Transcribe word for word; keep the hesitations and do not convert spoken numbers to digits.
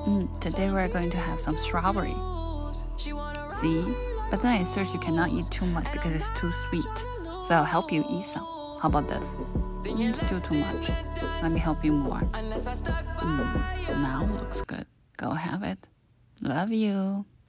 Mm, today we're going to have some strawberry. See? But then I searched you cannot eat too much because it's too sweet. So I'll help you eat some. How about this? Mm, it's still too much. Let me help you more. Mm, now looks good. Go have it. Love you.